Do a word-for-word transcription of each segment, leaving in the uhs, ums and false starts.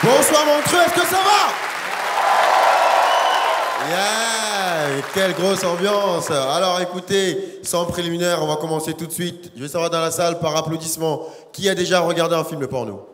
Bonsoir Montreux, est-ce que ça va? Yeah, quelle grosse ambiance. Alors écoutez, sans préliminaire, on va commencer tout de suite. Je vais savoir dans la salle par applaudissement qui a déjà regardé un film porno.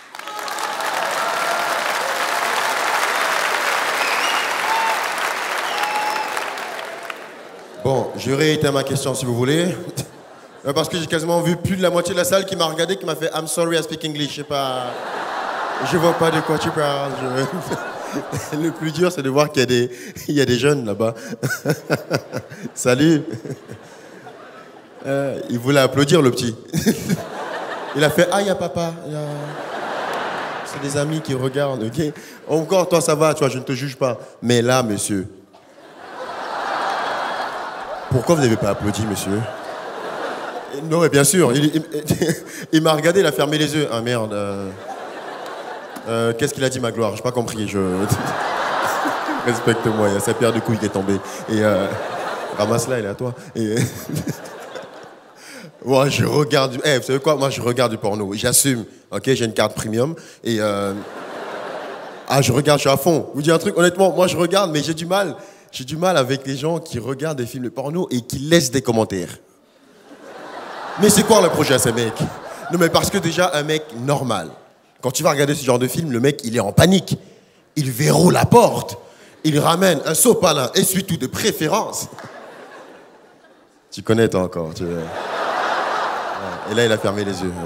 Bon, je réitère ma question si vous voulez. Parce que j'ai quasiment vu plus de la moitié de la salle qui m'a regardé, qui m'a fait I'm sorry I speak English. Je sais pas. Je vois pas de quoi tu parles. Je... Le plus dur, c'est de voir qu'il y a des, il y a des jeunes là-bas. Salut. Euh, il voulait applaudir le petit. Il a fait ah, il y a papa. Y a... C'est des amis qui regardent, ok? Encore, toi, ça va, tu vois, je ne te juge pas. Mais là, monsieur. Pourquoi vous n'avez pas applaudi, monsieur? Non, mais bien sûr. Il, il, il m'a regardé, il a fermé les yeux. Ah merde. Euh, euh, Qu'est-ce qu'il a dit, Magloire? J'ai pas compris. Je... Respecte-moi, il y a sa paire de couilles qui est tombée. Et euh, ramasse-la, elle est à toi. Et... Moi, je regarde du... Eh, vous savez quoi? Moi, je regarde du porno. J'assume. Ok, j'ai une carte premium. Et... Euh... Ah, je regarde, je suis à fond. Vous dites un truc, honnêtement, moi, je regarde, mais j'ai du mal. J'ai du mal avec les gens qui regardent des films de porno et qui laissent des commentaires. Mais c'est quoi le projet à ces mecs? Non, mais parce que déjà, un mec normal, quand tu vas regarder ce genre de film, le mec, il est en panique. Il verrouille la porte. Il ramène un sopalin, essuie-tout de préférence. Tu connais, toi, encore. Tu... Et là, il a fermé les yeux.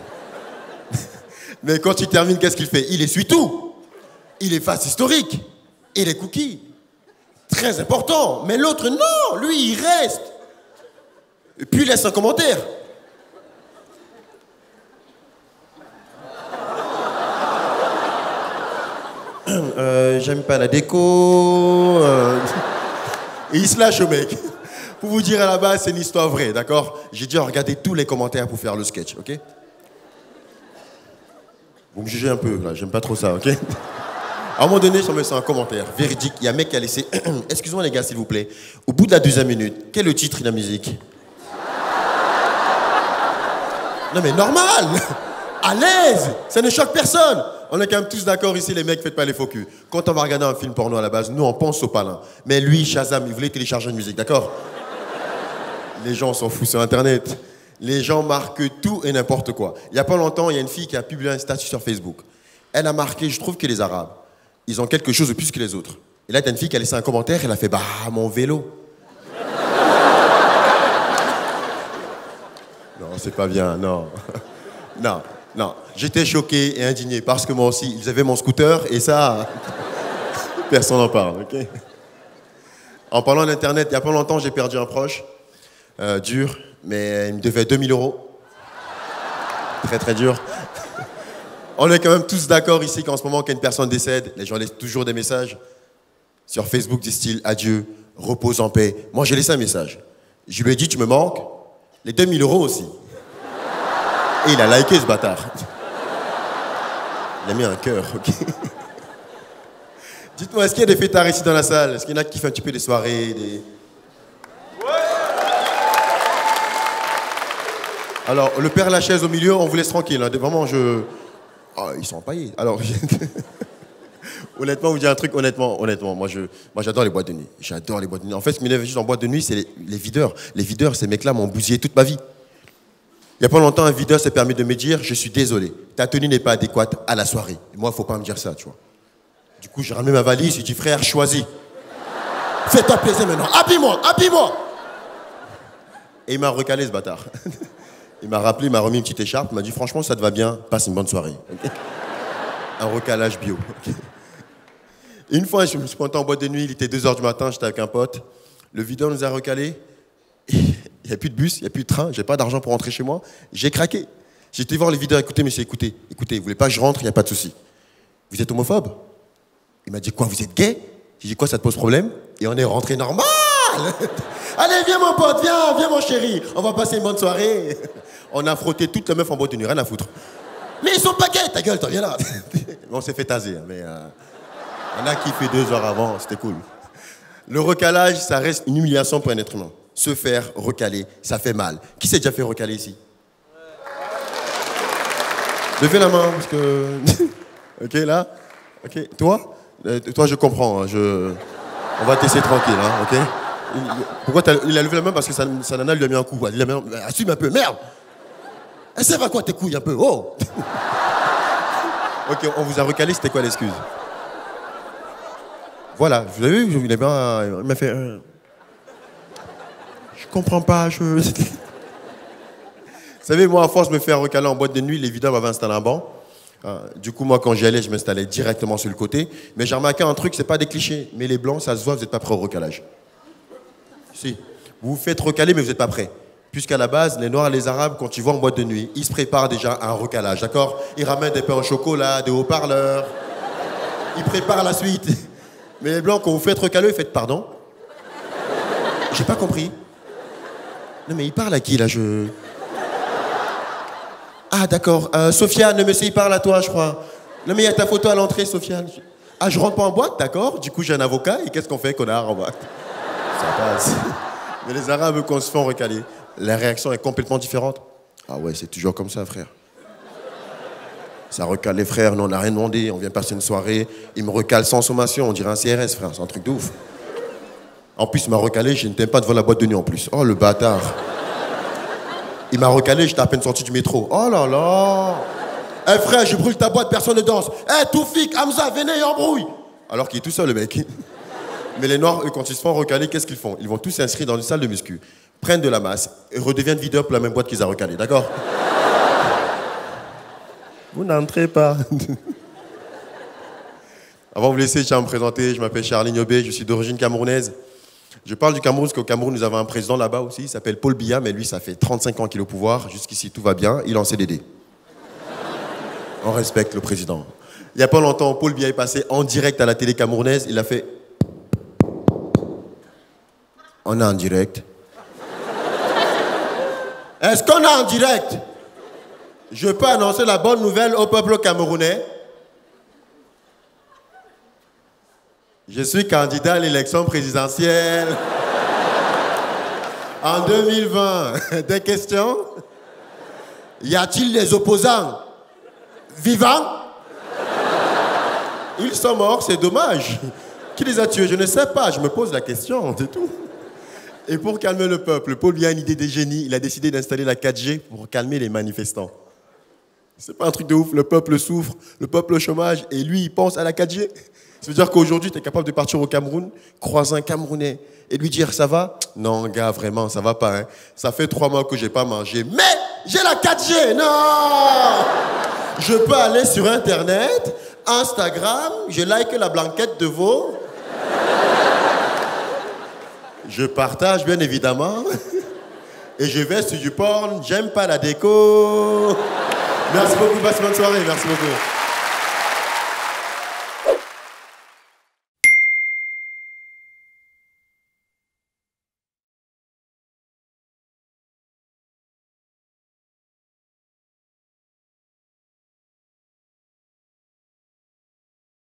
Mais quand il termine, qu'est-ce qu'il fait? Il essuie tout. Il efface historique. Et les cookies. Très important. Mais l'autre, non. Lui, il reste. Et puis, il laisse un commentaire. Euh, j'aime pas la déco. Euh... Et il se lâche au mec. Pour vous dire à la base, c'est une histoire vraie, d'accord? J'ai dû regarder tous les commentaires pour faire le sketch, ok? Vous me jugez un peu, là, j'aime pas trop ça, ok? À un moment donné, je me sens un commentaire véridique. Il y a un mec qui a laissé... Excusez-moi les gars, s'il vous plaît. Au bout de la deuxième minute, quel est le titre de la musique? Non mais normal! À l'aise! Ça ne choque personne! On est quand même tous d'accord ici, les mecs, faites pas les faux culs. Quand on va regarder un film porno à la base, nous on pense au palin. Mais lui, Shazam, il voulait télécharger une musique, d'accord? Les gens s'en foutent sur Internet. Les gens marquent tout et n'importe quoi. Il y a pas longtemps, il y a une fille qui a publié un statut sur Facebook. Elle a marqué, je trouve que les Arabes, ils ont quelque chose de plus que les autres. Et là, il y a une fille qui a laissé un commentaire, elle a fait, bah, mon vélo. Non, c'est pas bien, non. Non, non. J'étais choqué et indigné parce que moi aussi, ils avaient mon scooter et ça, personne n'en parle, ok? En parlant d'Internet, il n'y a pas longtemps, j'ai perdu un proche, euh, dur, mais il me devait deux mille euros. Très, très dur. On est quand même tous d'accord ici qu'en ce moment, quand une personne décède, les gens laissent toujours des messages. Sur Facebook, disent-ils, adieu, repose en paix. Moi, j'ai laissé un message. Je lui ai dit, tu me manques, les deux mille euros aussi. Et il a liké ce bâtard. Il a mis un cœur, ok? Dites-moi, est-ce qu'il y a des fêtards ici dans la salle? Est-ce qu'il y en a qui font un petit peu des soirées, des... Alors, le Père Lachaise au milieu, on vous laisse tranquille. Hein. Vraiment, je... Oh, ils sont empaillés. Alors, honnêtement, vous dire un truc, honnêtement, honnêtement, moi, je, moi, j'adore les boîtes de nuit. J'adore les boîtes de nuit. En fait, ce qui m'énerve juste en boîte de nuit, c'est les, les videurs. Les videurs, ces mecs-là m'ont bousillé toute ma vie. Il n'y a pas longtemps, un videur s'est permis de me dire, je suis désolé, ta tenue n'est pas adéquate à la soirée. Et moi, il ne faut pas me dire ça, tu vois. Du coup, j'ai ramené ma valise, j'ai dit, frère, choisis. Fais-toi plaisir maintenant, habille-moi, habille-moi. Et il m'a recalé, ce bâtard. Il m'a rappelé, il m'a remis une petite écharpe, il m'a dit, franchement, ça te va bien, passe une bonne soirée. Okay. Un recalage bio. Okay. Une fois, je me suis pointé en boîte de nuit, il était deux heures du matin, j'étais avec un pote. Le videur nous a recalé. Il n'y a plus de bus, il n'y a plus de train, j'ai pas d'argent pour rentrer chez moi. J'ai craqué. J'ai été voir les videurs, écoutez, monsieur, écoutez, écoutez, vous voulez pas que je rentre, il n'y a pas de souci. Vous êtes homophobe? Il m'a dit, quoi, vous êtes gay? J'ai dit, quoi, ça te pose problème? Et on est rentré normal. Allez, viens mon pote, viens, viens mon chéri, on va passer une bonne soirée. On a frotté toute la meuf en boîte de nuit, rien à foutre. Mais ils sont pas gays, ta gueule, t'en viens là. On s'est fait taser, mais euh, on a kiffé deux heures avant, c'était cool. Le recalage, ça reste une humiliation pour un être humain. Se faire recaler, ça fait mal. Qui s'est déjà fait recaler ici? Levez la main, parce que... Ok, là. Ok, toi euh, Toi, je comprends. Hein, je... On va te laisser tranquille, hein, ok. Il... Pourquoi il a levé la main parce que sa, sa nana lui a mis un coup. Il a mis un... Assume un peu, merde. Elle sert à quoi tes couilles un peu? Oh. Ok, on vous a recalé, c'était quoi l'excuse? Voilà, vous avez vu, il m'a fait... Euh... Je comprends pas, je... Vous savez, moi, à force de me faire recaler en boîte de nuit, les videurs m'avaient installé un banc. Euh, du coup, moi, quand j'y allais, je m'installais directement sur le côté. Mais j'ai remarqué un truc, c'est pas des clichés. Mais les blancs, ça se voit, vous n'êtes pas prêts au recalage. Si. Vous vous faites recaler, mais vous n'êtes pas prêts. Puisqu'à la base, les Noirs et les Arabes, quand ils vont en boîte de nuit, ils se préparent déjà à un recalage, d'accord? Ils ramènent des pains au chocolat, des haut-parleurs. Ils préparent la suite. Mais les Blancs, quand vous faites recaler, vous faites pardon? J'ai pas compris. Non, mais il parle à qui, là, je... Ah, d'accord. Euh, Sofiane, le monsieur, il parle à toi, je crois. Non, mais il y a ta photo à l'entrée, Sofiane. Ah, je rentre pas en boîte, d'accord? Du coup, j'ai un avocat, et qu'est-ce qu'on fait, connard, en boîte? Ça passe. Mais les Arabes, quand ils se font recaler, la réaction est complètement différente. Ah ouais, c'est toujours comme ça, frère. Ça recale les frères, nous on n'a rien demandé, on vient passer une soirée, il me recale sans sommation, on dirait un C R S, frère, c'est un truc de ouf. En plus, il m'a recalé, je ne t'aime pas devant la boîte de nuit en plus. Oh, le bâtard. Il m'a recalé, j'étais à peine sorti du métro. Oh là là. Eh hey, frère, je brûle ta boîte, personne ne danse. Eh hey, Toufik, Hamza, venez et embrouille. Alors qu'il est tout seul, le mec. Mais les Noirs, eux, quand ils se font recaler, qu'est-ce qu'ils font? Ils vont tous s'inscrire dans une salle de muscu, prennent de la masse et redeviennent videurs pour la même boîte qu'ils ont recalé, d'accord? Vous n'entrez pas. Avant de vous laisser, je tiens à me présenter. Je m'appelle Charlie Niobé, je suis d'origine camerounaise. Je parle du Cameroun parce qu'au Cameroun, nous avons un président là-bas aussi. Il s'appelle Paul Biya, mais lui, ça fait trente-cinq ans qu'il est au pouvoir. Jusqu'ici, tout va bien. Il est en C D D. On respecte le président. Il n'y a pas longtemps, Paul Biya est passé en direct à la télé camerounaise. Il a fait... On est en direct. Est-ce qu'on est en direct? Je peux annoncer la bonne nouvelle au peuple camerounais. Je suis candidat à l'élection présidentielle en deux mille vingt. Des questions? Y a-t-il des opposants vivants? Ils sont morts, c'est dommage. Qui les a tués? Je ne sais pas, je me pose la question, c'est tout. Et pour calmer le peuple, Paul Biya a une idée de génie. Il a décidé d'installer la quatre G pour calmer les manifestants. C'est pas un truc de ouf, le peuple souffre, le peuple au chômage, et lui, il pense à la quatre G. Ça veut dire qu'aujourd'hui, tu es capable de partir au Cameroun, croiser un Camerounais, et lui dire, ça va? Non, gars, vraiment, ça va pas. Hein. Ça fait trois mois que j'ai pas mangé, mais j'ai la quatre G, non! Je peux aller sur Internet, Instagram, je like la blanquette de veau. Je partage, bien évidemment. Et je vais sur du porn, j'aime pas la déco. Merci beaucoup, passe bonne soirée, merci beaucoup.